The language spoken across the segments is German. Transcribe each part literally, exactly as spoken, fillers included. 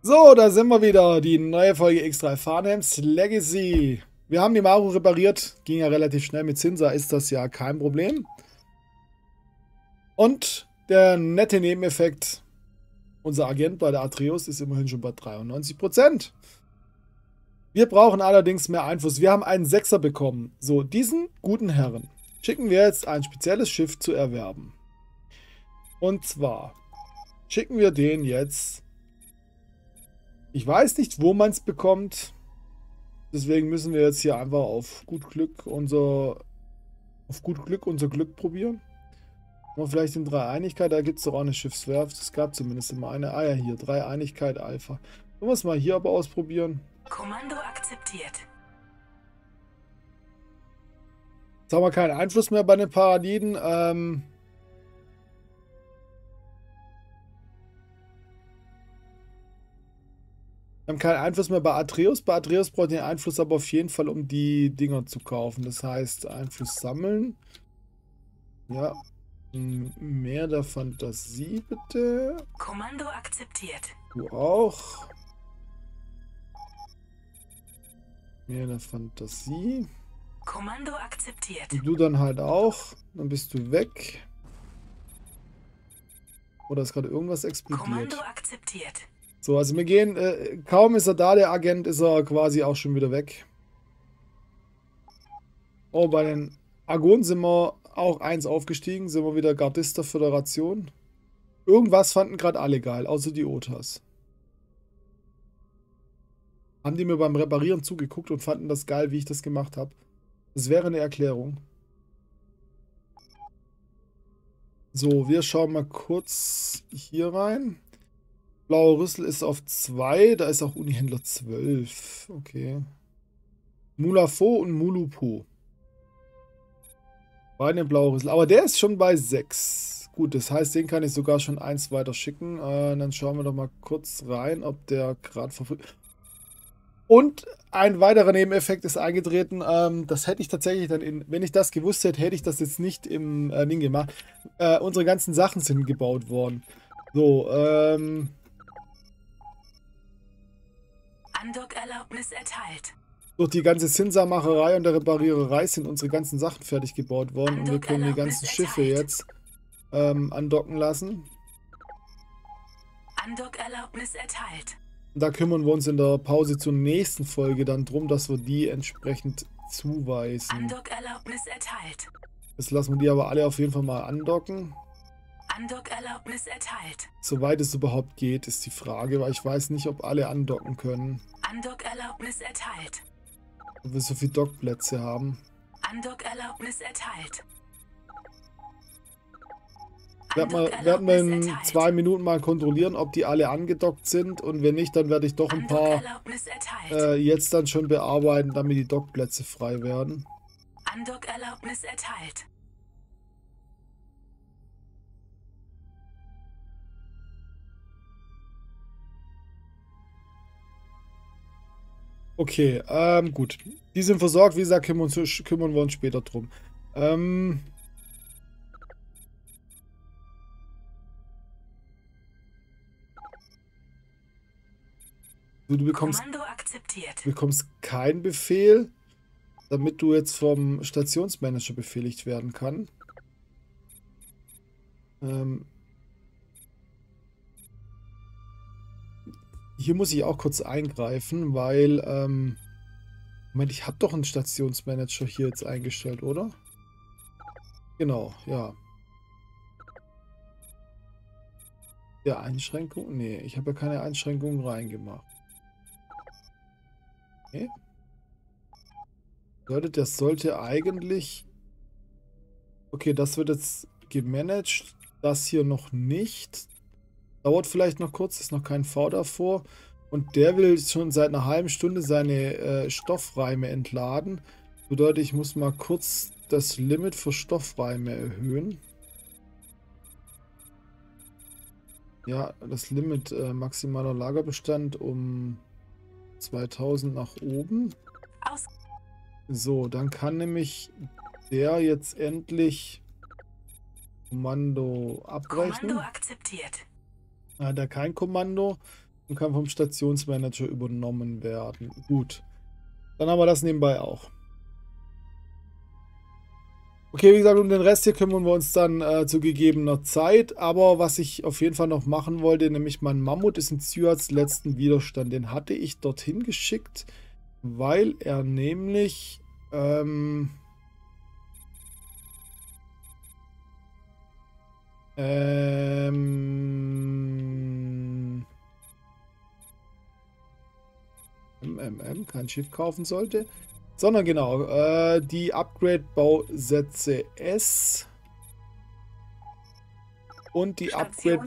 So, da sind wir wieder. Die neue Folge X drei Farnhams Legacy. Wir haben die Maru repariert. Ging ja relativ schnell. Mit Zinsa ist das ja kein Problem. Und der nette Nebeneffekt. Unser Agent bei der Atreus ist immerhin schon bei dreiundneunzig Prozent. Wir brauchen allerdings mehr Einfluss. Wir haben einen Sechser bekommen. So, diesen guten Herren schicken wir jetzt ein spezielles Schiff zu erwerben. Und zwar schicken wir den jetzt... Ich weiß nicht, wo man es bekommt. Deswegen müssen wir jetzt hier einfach auf gut Glück unser auf gut Glück unser Glück probieren. Und vielleicht in Dreieinigkeit, da gibt es doch auch eine Schiffswerft. Es gab zumindest immer eine. Ah ja, hier, Dreieinigkeit Alpha. Wollen wir es mal hier aber ausprobieren? Kommando akzeptiert. Jetzt haben wir keinen Einfluss mehr bei den Paradiden. Ähm... Wir haben keinen Einfluss mehr bei Atreus. Bei Atreus braucht ihr den Einfluss aber auf jeden Fall, um die Dinger zu kaufen. Das heißt, Einfluss sammeln. Ja. Mehr der Fantasie, bitte. Kommando akzeptiert. Du auch. Mehr der Fantasie. Kommando akzeptiert. Und du dann halt auch. Dann bist du weg. Oder ist gerade irgendwas explodiert? Kommando akzeptiert. So, also wir gehen, äh, kaum ist er da, der Agent, ist er quasi auch schon wieder weg. Oh, bei den Argonen sind wir auch eins aufgestiegen, sind wir wieder Gardist der Föderation. Irgendwas fanden gerade alle geil, außer die Otas. Haben die mir beim Reparieren zugeguckt und fanden das geil, wie ich das gemacht habe. Das wäre eine Erklärung. So, wir schauen mal kurz hier rein. Blauer Rüssel ist auf zwei, da ist auch Unihändler zwölf. Okay. Mulafo und Mulupo. Beide blaue Rüssel. Aber der ist schon bei sechs. Gut, das heißt, den kann ich sogar schon eins weiter schicken. Äh, dann schauen wir doch mal kurz rein, ob der gerade verfügt. Und ein weiterer Nebeneffekt ist eingetreten. Ähm, das hätte ich tatsächlich dann, in, wenn ich das gewusst hätte, hätte ich das jetzt nicht im äh, Ding gemacht. Äh, unsere ganzen Sachen sind gebaut worden. So, ähm... Andockerlaubnis erteilt. Durch die ganze Zinsa-Macherei und der Repariererei sind unsere ganzen Sachen fertig gebaut worden. Und wir können die ganzen Schiffe jetzt ähm, andocken lassen. Andockerlaubnis erteilt. Und da kümmern wir uns in der Pause zur nächsten Folge dann drum, dass wir die entsprechend zuweisen. Andockerlaubnis erteilt. Jetzt lassen wir die aber alle auf jeden Fall mal andocken. Andockerlaubnis erteilt. Soweit es überhaupt geht, ist die Frage, weil ich weiß nicht, ob alle andocken können. Andockerlaubnis erteilt. Ob wir so viele Dockplätze haben. Andockerlaubnis erteilt. Werden wir, werden wir in zwei Minuten mal kontrollieren, ob die alle angedockt sind. Und wenn nicht, dann werde ich doch ein paar äh, jetzt dann schon bearbeiten, damit die Dockplätze frei werden. Andockerlaubnis erteilt. Okay, ähm, gut. Die sind versorgt, wie gesagt, kümmern, uns, kümmern wir uns später drum. Ähm... Du, du bekommst, Kommando akzeptiert. du bekommst keinen Befehl, damit du jetzt vom Stationsmanager befehligt werden kann. Ähm... Hier muss ich auch kurz eingreifen, weil, ähm, Moment, ich habe doch einen Stationsmanager hier jetzt eingestellt, oder? Genau, ja. Der Einschränkung? Nee, ich habe ja keine Einschränkungen reingemacht. Okay. Leute, das sollte eigentlich... Okay, das wird jetzt gemanagt. Das hier noch nicht. Dauert vielleicht noch kurz, ist noch kein V davor. Und der will schon seit einer halben Stunde seine äh, Stoffreime entladen. Bedeutet, ich muss mal kurz das Limit für Stoffreime erhöhen. Ja, das Limit äh, maximaler Lagerbestand um zweitausend nach oben. Aus. So, dann kann nämlich der jetzt endlich Kommando abbrechen. Kommando akzeptiert. Hat er kein Kommando. und kann vom Stationsmanager übernommen werden. Gut. Dann haben wir das nebenbei auch. Okay, wie gesagt, um den Rest hier kümmern wir uns dann äh, zu gegebener Zeit. Aber was ich auf jeden Fall noch machen wollte, nämlich mein Mammut ist in Zyads letzten Widerstand. Den hatte ich dorthin geschickt, weil er nämlich... Ähm, ähm, M M M, kein Schiff kaufen sollte. Sondern genau, äh, die Upgrade-Bausätze S und die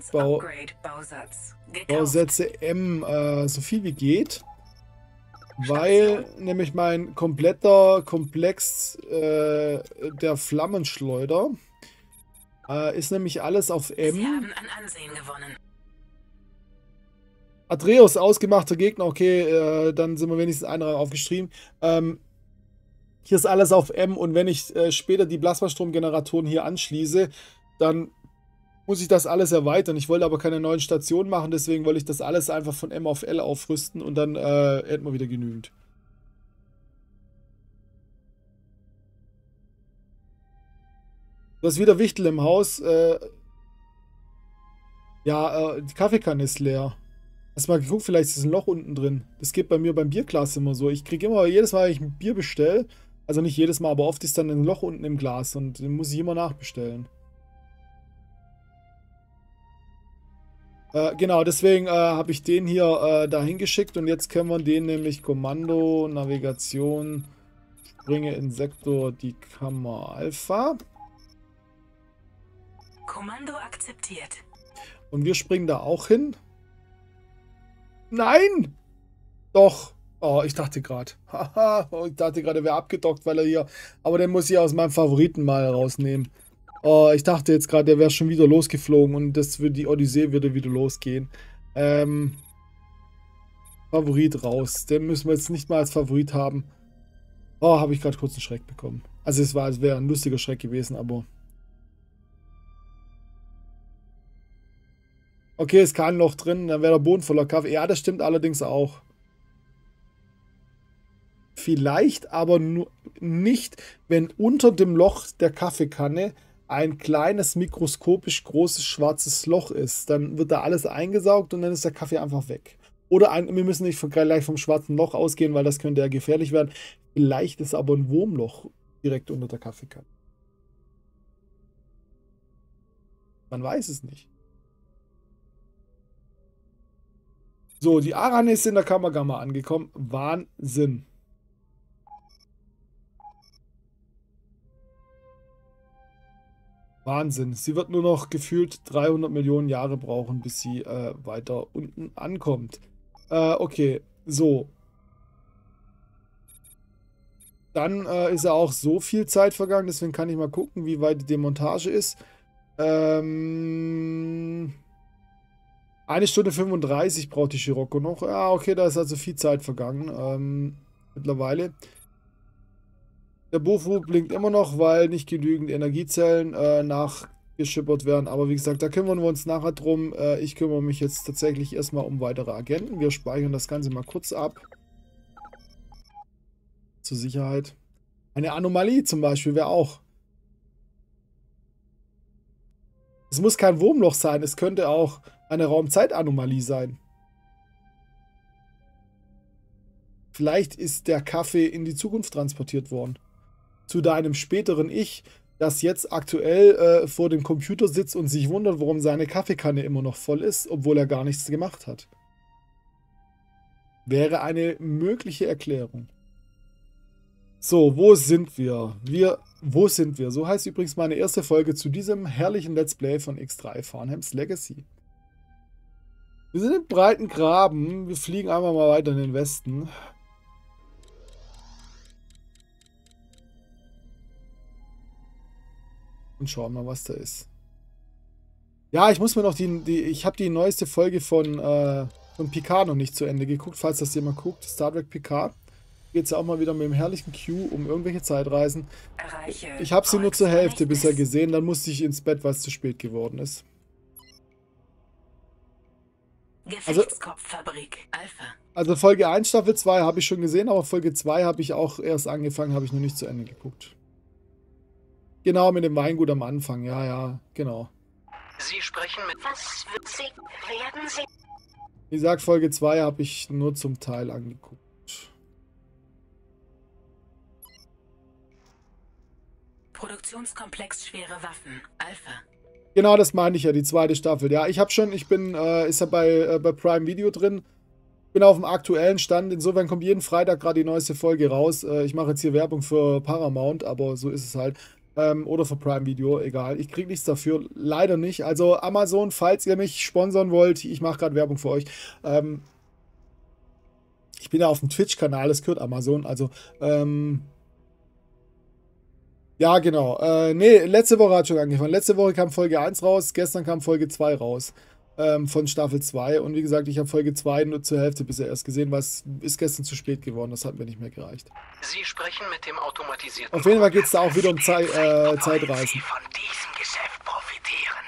Upgrade-Bausätze M, äh, so viel wie geht. Weil nämlich mein kompletter Komplex äh, der Flammenschleuder äh, ist nämlich alles auf M. Sie haben an Ansehen gewonnen. Atreus, ausgemachter Gegner, okay, äh, dann sind wir wenigstens einen Rang aufgeschrieben. Ähm, hier ist alles auf M und wenn ich äh, später die Plasmastromgeneratoren hier anschließe, dann muss ich das alles erweitern. Ich wollte aber keine neuen Stationen machen, deswegen wollte ich das alles einfach von M auf L aufrüsten und dann äh, hätten wir wieder genügend. Du hast wieder Wichtel im Haus. Äh, ja, äh, die Kaffeekanne ist leer. Hast du mal geguckt, vielleicht ist ein Loch unten drin. Das geht bei mir beim Bierglas immer so. Ich kriege immer, jedes Mal, wenn ich ein Bier bestelle, also nicht jedes Mal, aber oft ist dann ein Loch unten im Glas und den muss ich immer nachbestellen. Äh, genau, deswegen äh, habe ich den hier äh, dahin geschickt und jetzt können wir den nämlich Kommando, Navigation, springe in Sektor die Kammer Alpha. Kommando akzeptiert. Und wir springen da auch hin. Nein! Doch. Oh, ich dachte gerade. Haha, ich dachte gerade, er wäre abgedockt, weil er hier... Aber den muss ich aus meinem Favoriten mal rausnehmen. Oh, ich dachte jetzt gerade, der wäre schon wieder losgeflogen und das wird die Odyssee würde wieder losgehen. Ähm, Favorit raus. Den müssen wir jetzt nicht mal als Favorit haben. Oh, habe ich gerade kurz einen Schreck bekommen. Also es war, es wäre ein lustiger Schreck gewesen, aber... Okay, ist kein Loch drin, dann wäre der Boden voller Kaffee. Ja, das stimmt allerdings auch. Vielleicht aber nur nicht, wenn unter dem Loch der Kaffeekanne ein kleines, mikroskopisch großes schwarzes Loch ist. Dann wird da alles eingesaugt und dann ist der Kaffee einfach weg. Oder ein, wir müssen nicht gleich vom schwarzen Loch ausgehen, weil das könnte ja gefährlich werden. Vielleicht ist aber ein Wurmloch direkt unter der Kaffeekanne. Man weiß es nicht. So, die Aran ist in der Kammergamma angekommen. Wahnsinn. Wahnsinn. Sie wird nur noch gefühlt dreihundert Millionen Jahre brauchen, bis sie äh, weiter unten ankommt. Äh, okay, so. Dann äh, ist ja auch so viel Zeit vergangen, deswegen kann ich mal gucken, wie weit die Demontage ist. Ähm... Eine Stunde fünfunddreißig braucht die Scirocco noch. Ja, okay, da ist also viel Zeit vergangen. Ähm, mittlerweile. Der Bofu blinkt immer noch, weil nicht genügend Energiezellen äh, nachgeschippert werden. Aber wie gesagt, da kümmern wir uns nachher drum. Äh, ich kümmere mich jetzt tatsächlich erstmal um weitere Agenten. Wir speichern das Ganze mal kurz ab. Zur Sicherheit. Eine Anomalie zum Beispiel wäre auch. Es muss kein Wurmloch sein. Es könnte auch eine Raumzeitanomalie sein. Vielleicht ist der Kaffee in die Zukunft transportiert worden. Zu deinem späteren Ich, das jetzt aktuell äh, vor dem Computer sitzt und sich wundert, warum seine Kaffeekanne immer noch voll ist, obwohl er gar nichts gemacht hat. Wäre eine mögliche Erklärung. So, wo sind wir? Wir, wo sind wir? So heißt übrigens meine erste Folge zu diesem herrlichen Let's Play von X drei Farnham's Legacy. Wir sind im breiten Graben. Wir fliegen einmal mal weiter in den Westen. Und schauen mal, was da ist. Ja, ich muss mir noch die... die ich habe die neueste Folge von, äh, von Picard noch nicht zu Ende geguckt, falls das jemand guckt. Star Trek Picard. Geht es ja auch mal wieder mit dem herrlichen Q um irgendwelche Zeitreisen. Erreiche Ich habe sie nur zur Hälfte bisher gesehen. Dann musste ich ins Bett, weil es zu spät geworden ist. Gefechtskopffabrik. Alpha. Also Folge eins, Staffel zwei habe ich schon gesehen, aber Folge zwei habe ich auch erst angefangen, habe ich noch nicht zu Ende geguckt. Genau, mit dem Weingut am Anfang, ja, ja, genau. Sie sprechen mit... Was wird Sie... Werden Sie... Wie gesagt, Folge zwei habe ich nur zum Teil angeguckt. Produktionskomplex schwere Waffen. Alpha. Genau, das meine ich ja, die zweite Staffel. Ja, ich habe schon, ich bin, äh, ist ja bei, äh, bei Prime Video drin. Bin auf dem aktuellen Stand. Insofern kommt jeden Freitag gerade die neueste Folge raus. Äh, ich mache jetzt hier Werbung für Paramount, aber so ist es halt. Ähm, oder für Prime Video, egal. Ich kriege nichts dafür, leider nicht. Also Amazon, falls ihr mich sponsern wollt, ich mache gerade Werbung für euch. Ähm, ich bin ja auf dem Twitch-Kanal, das gehört Amazon. Also, ähm... Ja, genau. Äh, nee, letzte Woche hat schon angefangen. Letzte Woche kam Folge eins raus, gestern kam Folge zwei raus. Ähm, von Staffel zwei. Und wie gesagt, ich habe Folge zwei nur zur Hälfte bisher erst gesehen, weil es ist gestern zu spät geworden. Das hat mir nicht mehr gereicht. Sie sprechen mit dem automatisierten... Auf jeden Fall geht es da auch wieder um Zei äh, Zeitreisen. Sie von diesem Geschäft profitieren.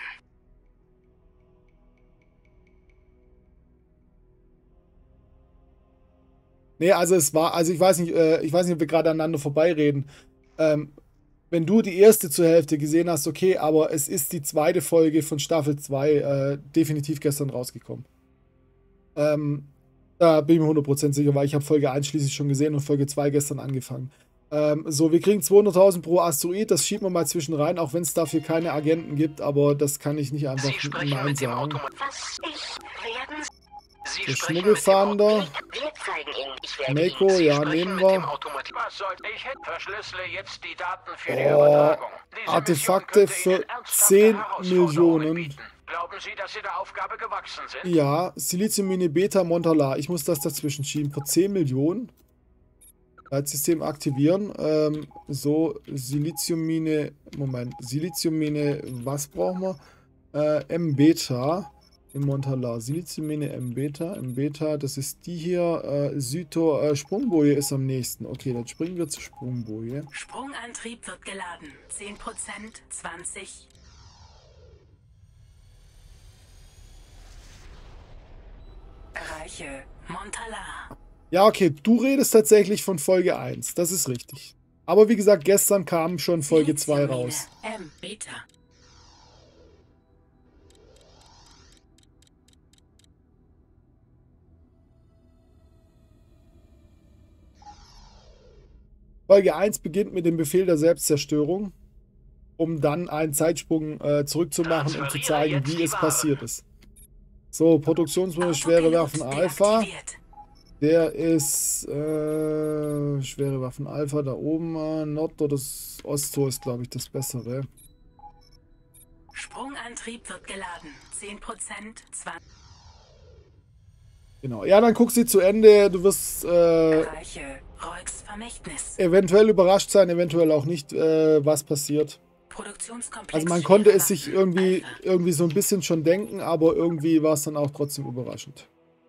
Nee, also es war, also ich weiß nicht, äh, ich weiß nicht, ob wir gerade aneinander vorbeireden. Ähm, Wenn du die erste zur Hälfte gesehen hast, okay, aber es ist die zweite Folge von Staffel zwei äh, definitiv gestern rausgekommen. Ähm, da bin ich mir hundert Prozent sicher, weil ich habe Folge eins schließlich schon gesehen und Folge zwei gestern angefangen. Ähm, so, wir kriegen zweihunderttausend pro Asteroid, das schieben wir mal zwischen rein, auch wenn es dafür keine Agenten gibt, aber das kann ich nicht einfach Nein sagen. Was ich werden Sie Der Schmuggelfahnder. Mako, ja, nehmen wir. Was sollte ich hin? Verschlüssele jetzt die Daten für die Oh, Übertragung. Diese Artefakte Mission könnte Ihnen für ernsthafte zehn Herausforderungen Millionen. bieten. Glauben Sie, dass Sie der Aufgabe gewachsen sind? Ja, Siliziummine Beta Montalar. Ich muss das dazwischen schieben. Für zehn Millionen. Leitsystem aktivieren. Ähm, so, Siliziummine. Moment. Siliziummine, was brauchen wir? Äh, M-Beta. Im Montalar. Siliziummine M-Beta. M-Beta, das ist die hier. Äh, Syto, äh, Sprungboje ist am nächsten. Okay, dann springen wir zur Sprungboje. Sprungantrieb wird geladen. zehn Prozent, zwanzig. Erreiche Montalar. Ja, okay, du redest tatsächlich von Folge eins. Das ist richtig. Aber wie gesagt, gestern kam schon Folge zwei raus. M-Beta. Folge eins beginnt mit dem Befehl der Selbstzerstörung, um dann einen Zeitsprung äh, zurückzumachen, um zu zeigen, wie es passiert ist. So, Produktionsmodus schwere Waffen Alpha. Der ist äh, schwere Waffen Alpha da oben. Äh, Nord- oder das Osttor ist, glaube ich, das bessere. Sprungantrieb wird geladen. zehn Prozent, zwanzig. Genau. Ja, dann guck sie zu Ende. Du wirst äh, Erreiche Roix Vermächtnis. eventuell überrascht sein, eventuell auch nicht, äh, was passiert. Produktionskomplex Also man konnte schwere es sich Waffen. irgendwie, Alpha. irgendwie so ein bisschen schon denken, aber irgendwie war es dann auch trotzdem überraschend.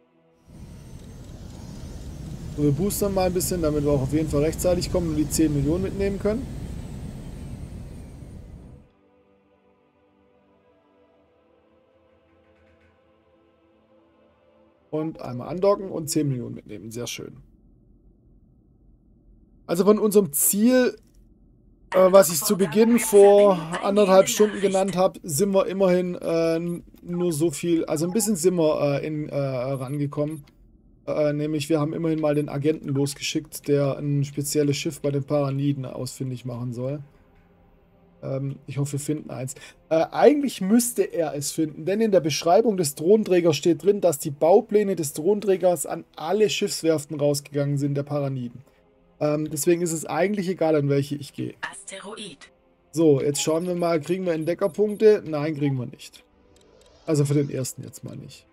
So, wir boostern mal ein bisschen, damit wir auch auf jeden Fall rechtzeitig kommen und die zehn Millionen mitnehmen können. Und einmal andocken und zehn Millionen mitnehmen. Sehr schön. Also von unserem Ziel, äh, was ich zu Beginn vor anderthalb Stunden genannt habe, sind wir immerhin äh, nur so viel, also ein bisschen sind wir äh, in, äh, rangekommen. Äh, nämlich wir haben immerhin mal den Agenten losgeschickt, der ein spezielles Schiff bei den Paraniden ausfindig machen soll. Ähm, ich hoffe, wir finden eins. Äh, eigentlich müsste er es finden, denn in der Beschreibung des Drohnenträgers steht drin, dass die Baupläne des Drohnenträgers an alle Schiffswerften rausgegangen sind, der Paraniden. Ähm, deswegen ist es eigentlich egal, an welche ich gehe. Asteroid. So, jetzt schauen wir mal, kriegen wir Entdeckerpunkte? Nein, kriegen wir nicht. Also für den ersten jetzt mal nicht.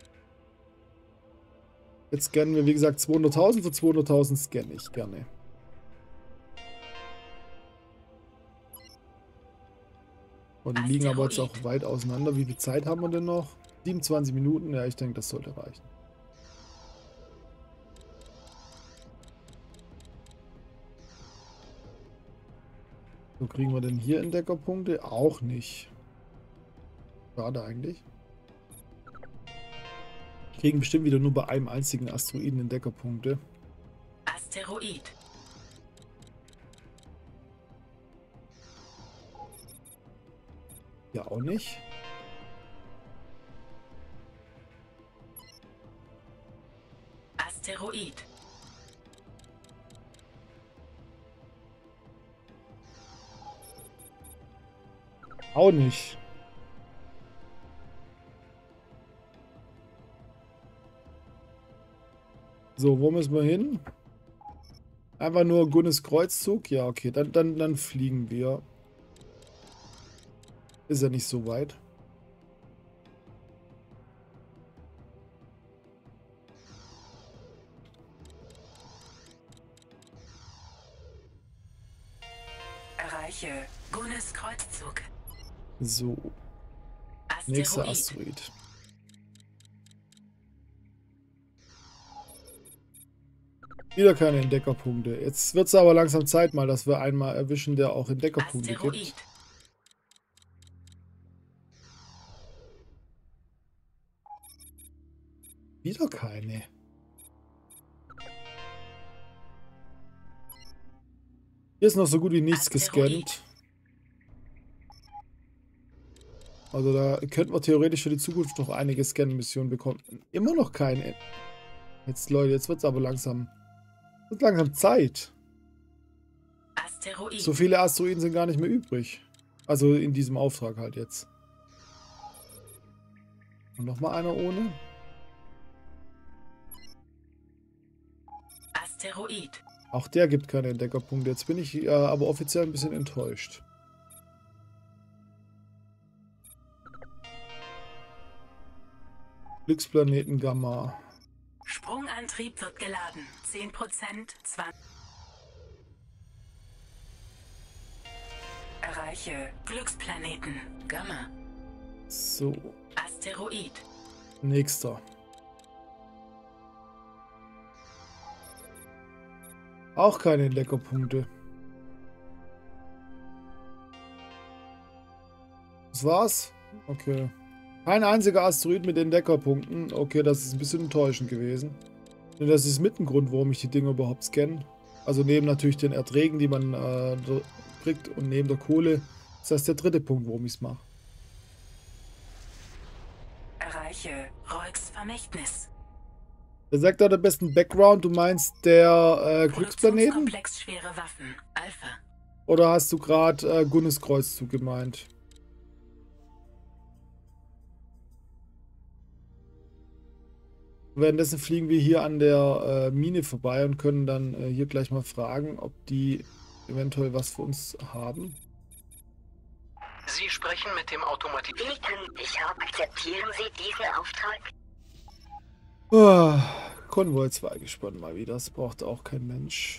Jetzt scannen wir, wie gesagt, zweihunderttausend. Für zweihunderttausend scanne ich gerne. Und die liegen aber jetzt auch weit auseinander. Wie viel Zeit haben wir denn noch? siebenundzwanzig Minuten. Ja, ich denke, das sollte reichen. So, kriegen wir denn hier Entdeckerpunkte? Auch nicht. Schade eigentlich. Kriegen bestimmt wieder nur bei einem einzigen Asteroiden Entdeckerpunkte. Asteroid. Ja, auch nicht. Asteroid. Auch nicht. So, wo müssen wir hin? Einfach nur Gunnes Kreuzzug? Ja, okay, dann, dann, dann fliegen wir. Ist ja nicht so weit. Erreiche Gunnes Kreuzzug. So, Asteroid. nächster Asteroid. Wieder keine Entdeckerpunkte. Jetzt wird es aber langsam Zeit mal, dass wir einmal erwischen, der auch Entdeckerpunkte Asteroid. gibt. Wieder keine. Hier ist noch so gut wie nichts Asteroid. gescannt. Also da könnten wir theoretisch für die Zukunft noch einige Scan-Missionen bekommen. Immer noch keine. Jetzt, Leute, jetzt wird es aber langsam... Wird langsam Zeit. Asteroid. So viele Asteroiden sind gar nicht mehr übrig. Also in diesem Auftrag halt jetzt. Und nochmal einer ohne. Asteroid. Auch der gibt keine Entdeckerpunkte. Jetzt bin ich äh, aber offiziell ein bisschen enttäuscht. Glücksplaneten Gamma. Sprungantrieb wird geladen. zehn Prozent. zwanzig. Erreiche Glücksplaneten. Gamma. So, Asteroid. nächster. Auch keine Entdeckerpunkte. Das war's? Okay. Kein einziger Asteroid mit Entdeckerpunkten. Okay, das ist ein bisschen enttäuschend gewesen. Denn das ist mit ein Grund, warum ich die Dinge überhaupt scanne. Also neben natürlich den Erträgen, die man äh, kriegt und neben der Kohle. Das ist der dritte Punkt, warum ich es mache. Erreiche Roix Vermächtnis. Der sagt da der besten Background. Du meinst der äh, Glücksplaneten? Produktionskomplex schwere Waffen. Alpha. Oder hast du gerade äh, Gunnes Kreuzzug gemeint? Währenddessen fliegen wir hier an der äh, Mine vorbei und können dann äh, hier gleich mal fragen, ob die eventuell was für uns haben. Sie sprechen mit dem Automatik... Wie kann ich auch akzeptieren Sie diesen Auftrag? Ah, Konvoi zwei gespannt mal wieder. Das braucht auch kein Mensch.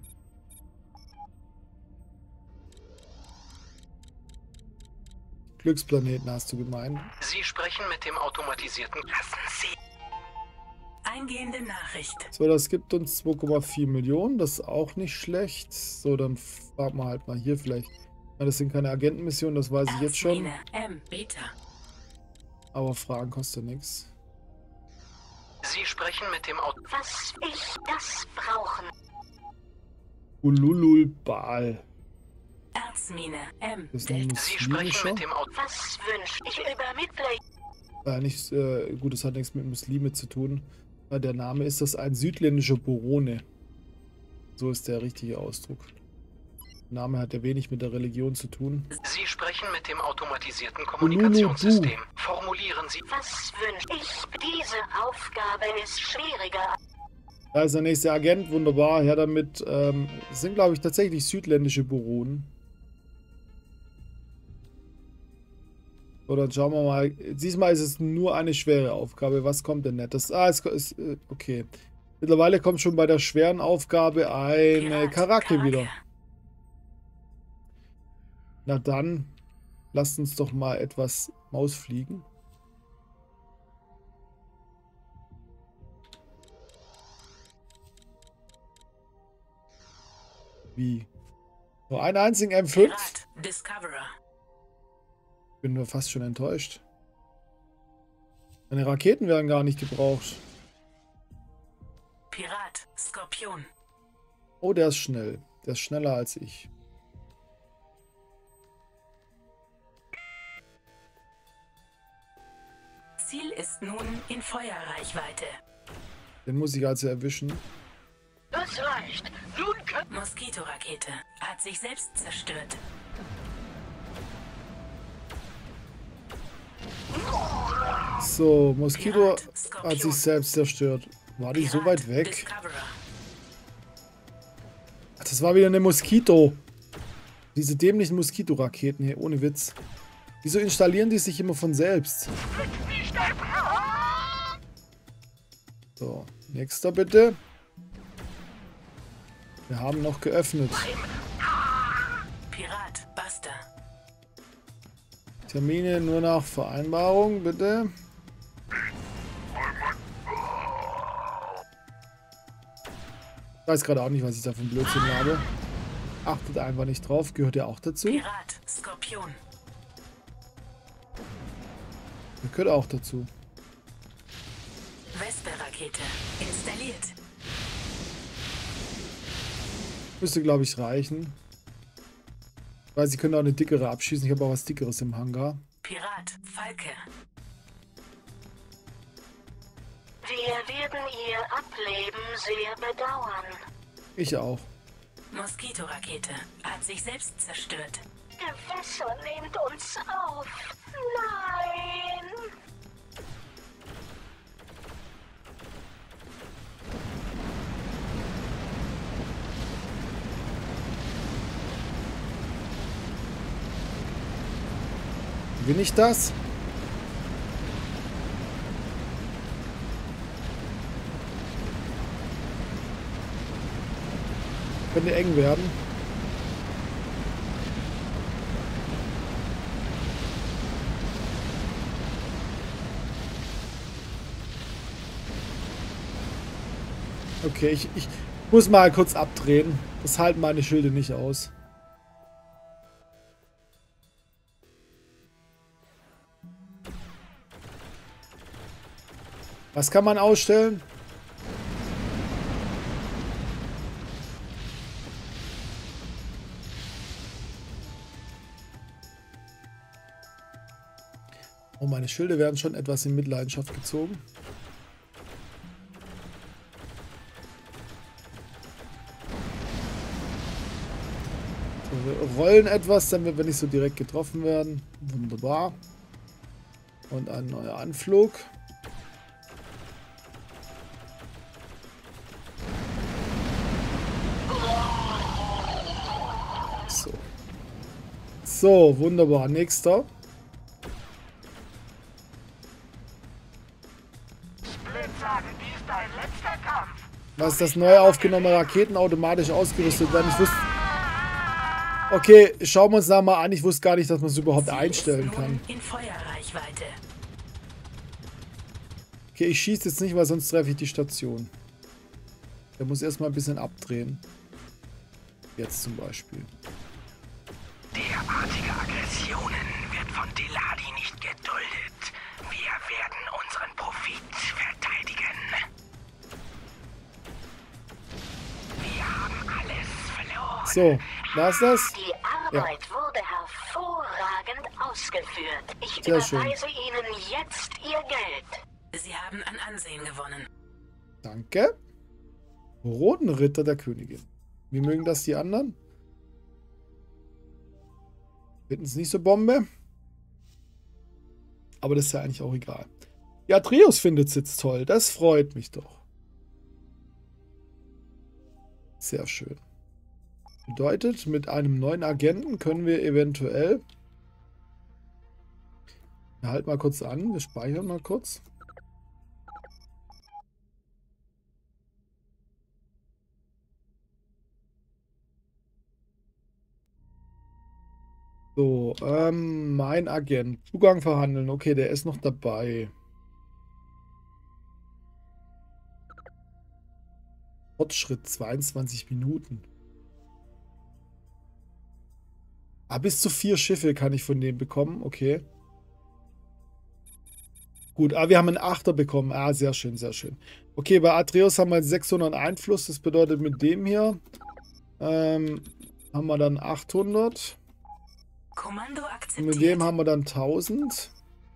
Glücksplaneten hast du gemeint. Sie sprechen mit dem automatisierten... Lassen Sie. Eingehende Nachricht. So, das gibt uns zwei Komma vier Millionen. Das ist auch nicht schlecht. So, dann fragen wir halt mal hier vielleicht. Ja, das sind keine Agentenmissionen, das weiß ich jetzt schon. Erzmine M. Beta. Aber Fragen kostet nichts. Sie sprechen mit dem Auto... Was ich das brauchen. Ululul Baal. Erzmine M. Das ist ein Delta. Sie sprechen muslimischer. mit dem Auto... Was wünsche ich übermittle? Äh, nicht, äh, gut, das hat nichts mit Muslime zu tun. Äh, der Name ist das ein südländischer Borone. So ist der richtige Ausdruck. Der Name hat ja wenig mit der Religion zu tun. Sie sprechen mit dem automatisierten Kommunikationssystem. Formulieren Sie... Was wünsche ich? Diese Aufgabe ist schwieriger. Da ist der nächste Agent, wunderbar. Ja, damit ähm, das sind, glaube ich, tatsächlich südländische Boronen. So, dann schauen wir mal. Diesmal ist es nur eine schwere Aufgabe. Was kommt denn nicht? Das, ah, es ist, äh, okay. Mittlerweile kommt schon bei der schweren Aufgabe eine Pirat, Karake wieder. Karake. Na dann, lasst uns doch mal etwas Maus fliegen. Wie? Nur einen einzigen M fünf? Pirat. Discoverer. Bin nur fast schon enttäuscht. Meine Raketen werden gar nicht gebraucht. Pirat, Skorpion. Oh, der ist schnell. Der ist schneller als ich. Ziel ist nun in Feuerreichweite. Den muss ich also erwischen. Das reicht. Nun können Moskito-Rakete hat sich selbst zerstört. So, Moskito Pirat, Skorpion. hat sich selbst zerstört. War die so weit weg? Discoverer. Ach, das war wieder eine Moskito. Diese dämlichen Moskito-Raketen hier, ohne Witz. Wieso installieren die sich immer von selbst? So, nächster bitte. Wir haben noch geöffnet. Pirat, Buster. Termine nur nach Vereinbarung, bitte. Ich weiß gerade auch nicht, was ich da für ein Blödsinn habe. Achtet einfach nicht drauf. Gehört ja auch dazu. Pirat, Skorpion. Gehört auch dazu. Vesper-Rakete installiert. Müsste, glaube ich, reichen. Ich weiß, ich könnte auch eine dickere abschießen. Ich habe auch was Dickeres im Hangar. Pirat, Falke. wir werden Ihr Ableben sehr bedauern. Ich auch. Moskito-Rakete hat sich selbst zerstört. Gewässer nehmt uns auf. Nein! Bin ich das? Könnte eng werden. Okay, ich, ich muss mal kurz abdrehen. Das halten meine Schilde nicht aus. Was kann man ausstellen? Oh, meine Schilde werden schon etwas in Mitleidenschaft gezogen. So, wir rollen etwas, damit wir nicht so direkt getroffen werden. Wunderbar. Und ein neuer Anflug. So. So, wunderbar. Nächster. Was das neu aufgenommene Raketen automatisch ausgerüstet werden. Ich wusste. Okay, schauen wir uns da mal an. Ich wusste gar nicht, dass man es überhaupt einstellen kann. In Feuerreichweite. Okay, ich schieße jetzt nicht, weil sonst treffe ich die Station. Der muss erstmal ein bisschen abdrehen. Jetzt zum Beispiel. Derartige Aggressionen wird von Deladi nicht geduldet. Wir werden unseren Profit verteidigen. Wir haben alles verloren. So, war's das? Die Arbeit ja. wurde hervorragend ausgeführt. Ich Sehr schön. überweise Ihnen jetzt Ihr Geld. Sie haben an Ansehen gewonnen. Danke. Roten Ritter der Königin. Wie mögen das die anderen? Finden es nicht so Bombe. Aber das ist ja eigentlich auch egal. Ja, Atreus findet es jetzt toll. Das freut mich doch. Sehr schön. Bedeutet, mit einem neuen Agenten können wir eventuell... Wir halten mal kurz an. Wir speichern mal kurz. So, ähm, mein Agent. Zugang verhandeln. Okay, der ist noch dabei. Fortschritt zweiundzwanzig Minuten. Ah, bis zu vier Schiffe kann ich von dem bekommen. Okay. Gut, aber wir haben einen Achter bekommen. Ah, sehr schön, sehr schön. Okay, bei Atreus haben wir jetzt sechshundert Einfluss. Das bedeutet, mit dem hier ähm, haben wir dann achthundert. Kommando Und akzeptiert. mit dem haben wir dann tausend.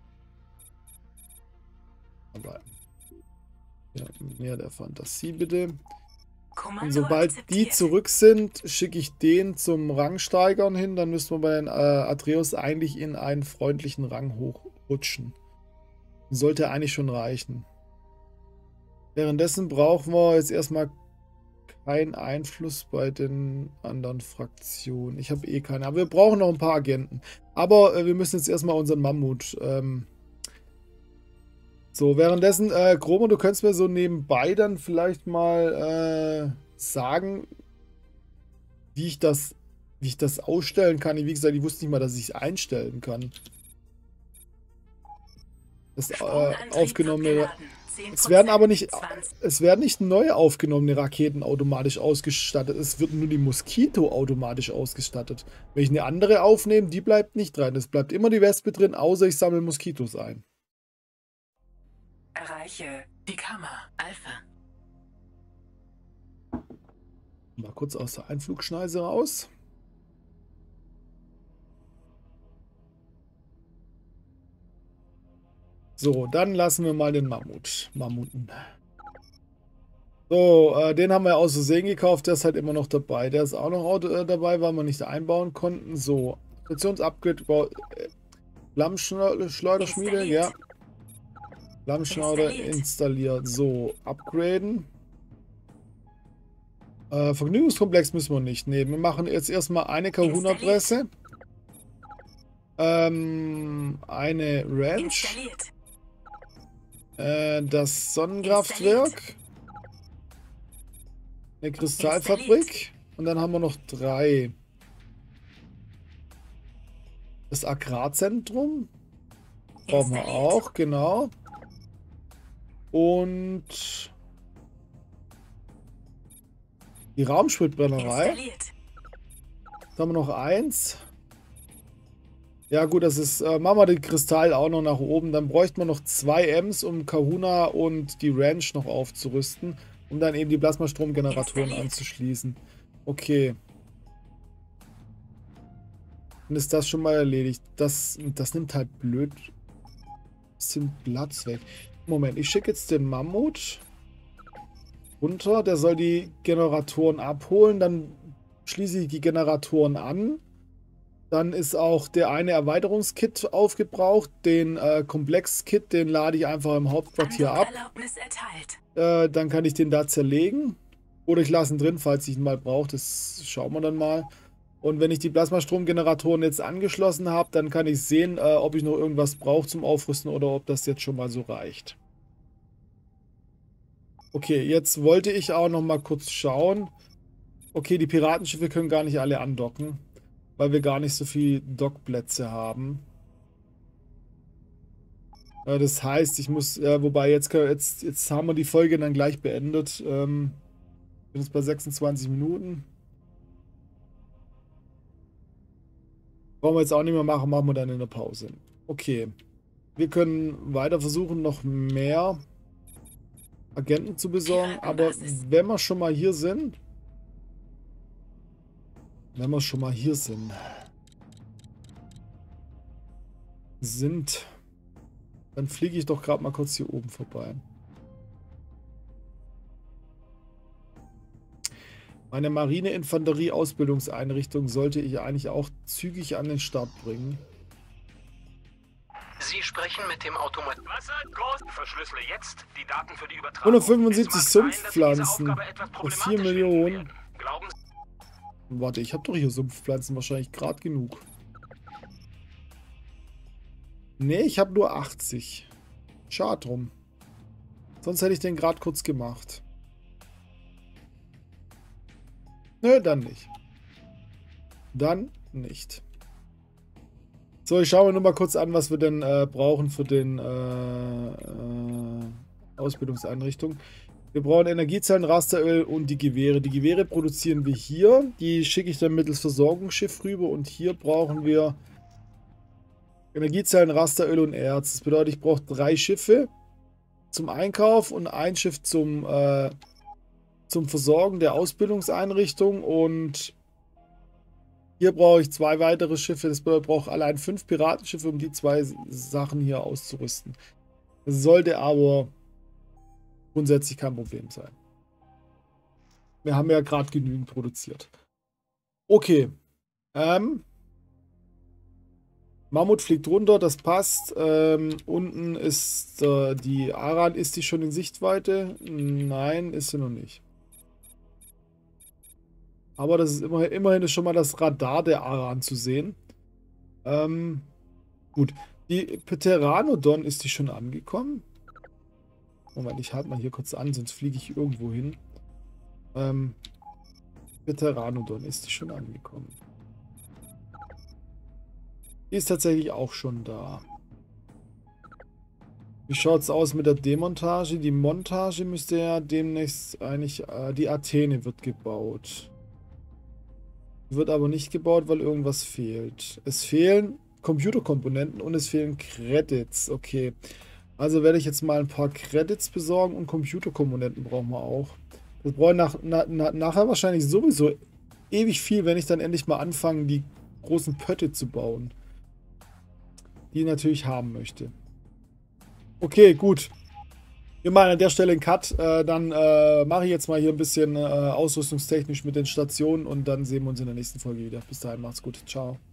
Aber ja, mehr der Fantasie bitte. Kommando Und sobald die akzeptiert. zurück sind, schicke ich den zum Rangsteigern hin. Dann müssen wir bei den äh, Atreus eigentlich in einen freundlichen Rang hochrutschen. Sollte eigentlich schon reichen. Währenddessen brauchen wir jetzt erstmal keinen Einfluss bei den anderen Fraktionen. Ich habe eh keine. Aber wir brauchen noch ein paar Agenten. Aber äh, wir müssen jetzt erstmal unseren Mammut. Ähm so, währenddessen, äh, Chromo, du könntest mir so nebenbei dann vielleicht mal äh, sagen, wie ich das, wie ich das ausstellen kann. Wie gesagt, ich wusste nicht mal, dass ich es einstellen kann. Das äh, aufgenommene. Es werden aber nicht, es werden nicht neu aufgenommene Raketen automatisch ausgestattet. Es wird nur die Moskito automatisch ausgestattet. Wenn ich eine andere aufnehme, die bleibt nicht drin. Es bleibt immer die Wespe drin, außer ich sammle Moskitos ein. Erreiche die Kammer. Alpha. Mal kurz aus der Einflugschneise raus. So, dann lassen wir mal den Mammut. Mammuten. So, äh, den haben wir aus Versehen gekauft. Der ist halt immer noch dabei. Der ist auch noch Auto, äh, dabei, weil wir nicht einbauen konnten. So, Stationsupgrade. Äh, Flammenschleuderschmiede, ja. Flammenschleuder installiert. installiert. So, upgraden. Äh, Vergnügungskomplex müssen wir nicht nehmen. Wir machen jetzt erstmal eine Kahuna-Presse. Ähm, eine Ranch. Installiert. Äh, das Sonnenkraftwerk. Eine Kristallfabrik. Und dann haben wir noch drei. Das Agrarzentrum. Brauchen wir auch, genau. Und die Raumspritbrennerei. Installiert. Jetzt haben wir noch eins. Ja gut, das ist, äh, machen wir den Kristall auch noch nach oben. Dann bräuchten wir noch zwei Ems, um Kahuna und die Ranch noch aufzurüsten, um dann eben die Plasmastromgeneratoren anzuschließen. Okay. Dann ist das schon mal erledigt. Das, das nimmt halt blöd bisschen Platz weg. Moment, ich schicke jetzt den Mammut runter. Der soll die Generatoren abholen. Dann schließe ich die Generatoren an. Dann ist auch der eine Erweiterungskit aufgebraucht. Den äh, Komplex-Kit, den lade ich einfach im Hauptquartier ab. Äh, dann kann ich den da zerlegen. Oder ich lasse ihn drin, falls ich ihn mal brauche. Das schauen wir dann mal. Und wenn ich die Plasmastromgeneratoren jetzt angeschlossen habe, dann kann ich sehen, äh, ob ich noch irgendwas brauche zum Aufrüsten oder ob das jetzt schon mal so reicht. Okay, jetzt wollte ich auch noch mal kurz schauen. Okay, die Piratenschiffe können gar nicht alle andocken, weil wir gar nicht so viele Dockplätze haben. Äh, das heißt, ich muss, äh, wobei jetzt, jetzt, jetzt haben wir die Folge dann gleich beendet. Ähm, bin jetzt bei sechsundzwanzig Minuten. Brauchen wir jetzt auch nicht mehr machen, machen wir dann in der Pause. Okay. Wir können weiter versuchen, noch mehr Agenten zu besorgen. Aber wenn wir schon mal hier sind, wenn wir schon mal hier sind, sind, dann fliege ich doch gerade mal kurz hier oben vorbei. Meine Marine-Infanterie-Ausbildungseinrichtung sollte ich eigentlich auch zügig an den Start bringen. Sie sprechen mit dem Automat. Wasser, groß, verschlüssele jetzt die Daten für die Übertragung. hundertfünfundsiebzig Sumpfpflanzen und vier Millionen. Warte, ich habe doch hier Sumpfpflanzen wahrscheinlich gerade genug. Nee, ich habe nur achtzig. Schade drum. Sonst hätte ich den gerade kurz gemacht. Nö, dann nicht. Dann nicht. So, ich schaue mir nur mal kurz an, was wir denn äh, brauchen für den äh, äh, Ausbildungseinrichtung. Wir brauchen Energiezellen, Rasteröl und die Gewehre. Die Gewehre produzieren wir hier. Die schicke ich dann mittels Versorgungsschiff rüber. Und hier brauchen wir Energiezellen, Raster, Öl und Erz. Das bedeutet, ich brauche drei Schiffe zum Einkauf und ein Schiff zum, äh, zum Versorgen der Ausbildungseinrichtung. Und hier brauche ich zwei weitere Schiffe. Das bedeutet, ich brauche allein fünf Piratenschiffe, um die zwei Sachen hier auszurüsten. Das sollte aber grundsätzlich kein Problem sein. Wir haben ja gerade genügend produziert. Okay. Ähm... Mammut fliegt runter, das passt. Ähm, unten ist äh, die Aran, ist die schon in Sichtweite? Nein, ist sie noch nicht. Aber das ist immerhin, immerhin ist schon mal das Radar der Aran zu sehen. Ähm, gut. Die Pteranodon, ist die schon angekommen? Moment, ich halte mal hier kurz an, sonst fliege ich irgendwo hin. Ähm, Pteranodon, ist die schon angekommen? Die ist tatsächlich auch schon da. Wie schaut es aus mit der Demontage? Die Montage müsste ja demnächst eigentlich... Äh, die Athene wird gebaut. Wird aber nicht gebaut, weil irgendwas fehlt. Es fehlen Computerkomponenten und es fehlen Credits. Okay. Also werde ich jetzt mal ein paar Credits besorgen und Computerkomponenten brauchen wir auch. Das brauche ich nach, na, na, nachher wahrscheinlich sowieso ewig viel, wenn ich dann endlich mal anfange, die großen Pötte zu bauen. Die ich natürlich haben möchte. Okay, gut. Wir machen an der Stelle einen Cut. Äh, dann äh, mache ich jetzt mal hier ein bisschen äh, ausrüstungstechnisch mit den Stationen und dann sehen wir uns in der nächsten Folge wieder. Bis dahin, macht's gut. Ciao.